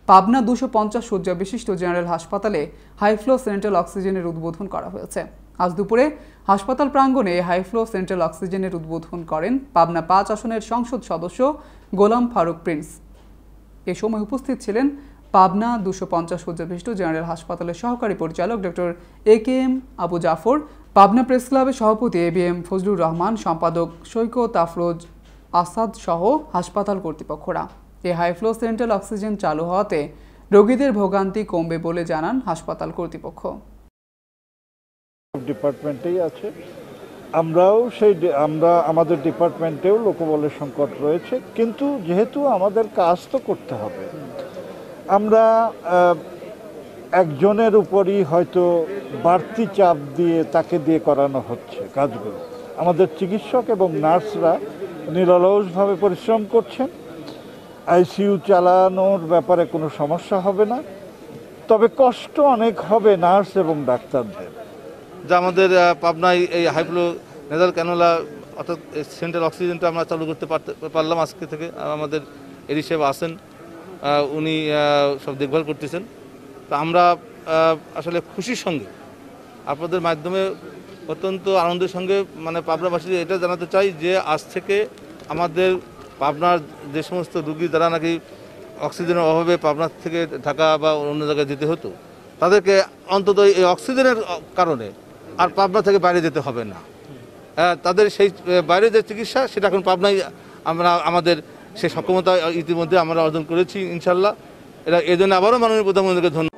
পাবনা 250 শয্যা বিশিষ্ট জেনারেল হাসপাতালে হাইফ্লো সেন্ট্রাল অক্সিজেনের উদ্বোধন করা হয়েছে। আজ দুপুরে হাসপাতাল প্রাঙ্গণে হাইফ্লো সেন্ট্রাল অক্সিজেনের উদ্বোধন করেন পাবনা 5 আসনের সংসদ সদস্য গোলাম ফারুক প্রিন্স। এ সময় উপস্থিত ছিলেন পাবনা 250 শয্যা বিশিষ্ট জেনারেল হাসপাতালের সহকারী পরিচালক doctor A K M. Abu Jafar, Pabna press ক্লাবের সভাপতি এ.বি.এম. ফজলুর রহমান, সম্পাদক সৈকত আফরোজ আসাদ সহ হাসপাতাল কর্তৃপক্ষরা। এই হাইফ্লো সেন্ট্রাল অক্সিজেন চালু হওয়াতে রোগীদের ভোগান্তি কমবে বলে জানান হাসপাতাল কর্তৃপক্ষ। ডিপার্টমেন্টেই আছে, আমরা আমাদের ডিপার্টমেন্টেও লোকবলের সংকট রয়েছে, কিন্তু যেহেতু আমাদের কাজ তো করতে হবে, আমরা একজনের উপরই হয়তো বাড়তি চাপ দিয়ে তাকে দিয়ে করানো হচ্ছে কাজগুলো। আমাদের চিকিৎসক এবং নার্সরা নিরলসভাবে পরিশ্রম করছেন। আইসিইউ চালানোর ব্যাপারে কোনো সমস্যা হবে না, তবে কষ্ট অনেক হবে নার্স এবং ডাক্তারদের। যা আমাদের পাবনায় এই হাইফ্লো নেজাল ক্যানোলা অর্থাৎ সেন্ট্রাল অক্সিজেনটা আমরা চালু করতে পারলাম আজকে থেকে। আমাদের এডি সাহেব আছেন, উনি সব দেখভাল করতেছেন। তা আমরা আসলে খুশির সঙ্গে আপনাদের মাধ্যমে অত্যন্ত আনন্দের সঙ্গে পাবনাবাসী এটা জানাতে চাই যে আজ থেকে আমাদের পাবনার যে সমস্ত রুগী যারা নাকি অক্সিজেনের অভাবে পাবনার থেকে ঢাকা বা অন্য জায়গায় যেতে হতো, তাদেরকে অন্তত এই অক্সিজেনের কারণে আর পাবনা থেকে বাইরে যেতে হবে না। তাদের সেই বাইরে যে চিকিৎসা সেটা এখন পাবনায় আমাদের সেই সক্ষমতা ইতিমধ্যে আমরা অর্জন করেছি ইনশাল্লাহ। এজন্য আবারও মাননীয় প্রধানমন্ত্রীকে ধন্যবাদ।